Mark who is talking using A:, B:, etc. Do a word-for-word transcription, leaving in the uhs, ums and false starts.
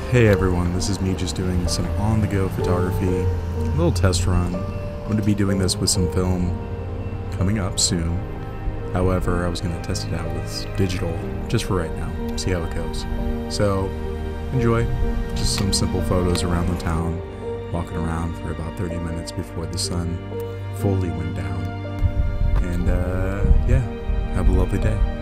A: Hey everyone, this is me just doing some on-the-go photography, a little test run. I'm going to be doing this with some film coming up soon. However, I was going to test it out with digital just for right now, see how it goes. So, enjoy. Just some simple photos around the town, walking around for about thirty minutes before the sun fully went down. And uh, yeah, have a lovely day.